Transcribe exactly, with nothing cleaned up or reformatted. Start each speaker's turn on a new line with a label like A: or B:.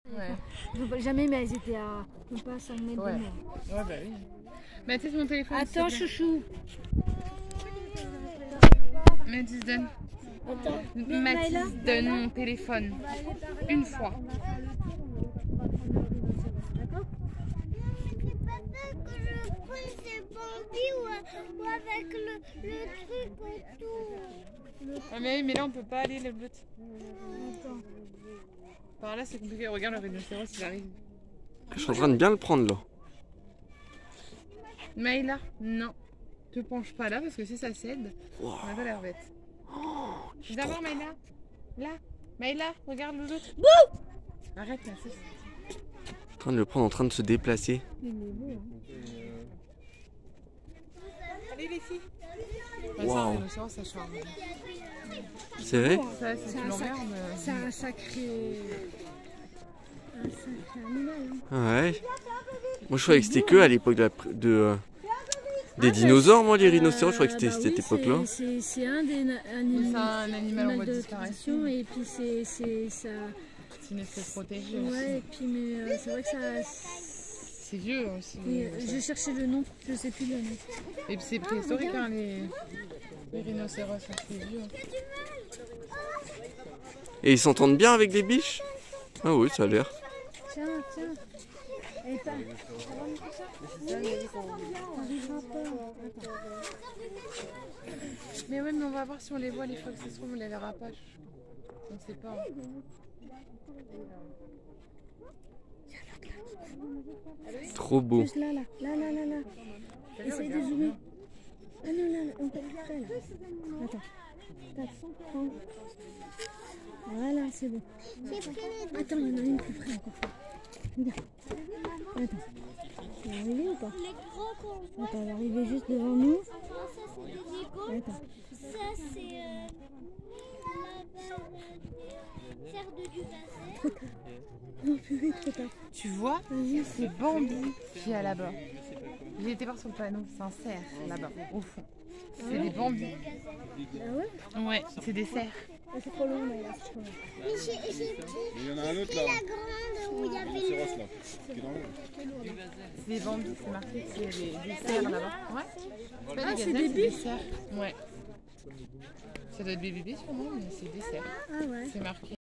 A: Ouais.
B: Je ne vois jamais, mais elles étaient à même pas cent mètres
A: Ouais.
B: de moi.
A: Ouais, bah oui. Mathis, mon téléphone.
B: Attends, chouchou.
A: Mathis, donne.
B: Attends.
A: Mathis, donne mon téléphone. Une fois.
C: Ou avec le, le truc autour.
A: Ah mais, mais là on peut pas aller le bleu. Par là c'est compliqué, regarde le rhinocéros il arrive.
D: Je suis en train de bien le prendre là.
A: Maïla, non. Te penche pas là parce que si ça cède,
D: Wow.
A: on a pas l'air bête.
D: Oh,
A: D'abord Maïla, là. Maïla, regarde le l'autre. Arrête là, c'est...
D: en train de le prendre, en train de se déplacer.
A: Allez les filles.
D: Wow.
A: Ça, un rhinocéros ça charme.
D: C'est vrai?
A: Ça, si tu l'emmerdes...
B: C'est un sacré... un sacré animal. Hein.
D: Ouais. Moi je croyais que c'était que à l'époque de, la... de euh, des dinosaures, moi les rhinocéros, je croyais que c'était
B: bah
D: cette
B: oui,
D: époque-là.
B: C'est un des
A: C'est un animal en voie de disparition.
B: Et puis c'est ça.
A: C'est une espèce protégée
B: Ouais,
A: aussi.
B: et puis mais euh, c'est vrai que ça.
A: C'est vieux aussi.
B: Et, je cherchais le nom, je sais plus le nom.
A: Et puis c'est préhistorique hein, les... les rhinocéros, c'est vieux.
D: Et ils s'entendent bien avec les biches? Ah oui, ça a l'air.
B: Tiens, tiens. Et pas.
A: Mais ouais, mais on va voir si on les voit les fois que ça se trouve, on les verra pas. On ne sait pas.
D: Trop beau.
B: Juste là, là, là, là, là, là. Essaye de zoomer. Ah non, là, on peut plus près là. Attends. Tac, prends. Voilà, c'est bon. Attends, il y en a une plus près encore. Regarde. Attends. Elle va arriver ou pas? Attends, elle va arriver juste devant nous. Attends.
C: Ça, c'est euh, la serre de du bassin.
B: Trop tard. Non, purée, trop tard.
A: Tu vois, c'est Bambi qui est là-bas. J'ai été voir sur le panneau, c'est un cerf là-bas, au fond. C'est des bambis.
B: Ah ouais?
A: Ouais, c'est des cerfs.
B: Ah, c'est trop loin, mais là, c'est trop loin.
C: Mais j'ai j'ai pris,
E: Il y en a un autre
C: pris
E: là.
C: la grande où il y avait
E: C'est
C: le...
E: Ross là. Qui est dans l'eau.
A: C'est des bambis, c'est marqué qu'il y a des, des cerfs là-bas. Ouais. C'est pas
B: Ah,
A: des
B: c'est
A: gazelles,
B: des
A: c'est des
B: biches?
A: cerfs. Ouais. Ça doit être des bébés sûrement, mais c'est des cerfs.
B: Ah ouais.
A: C'est marqué.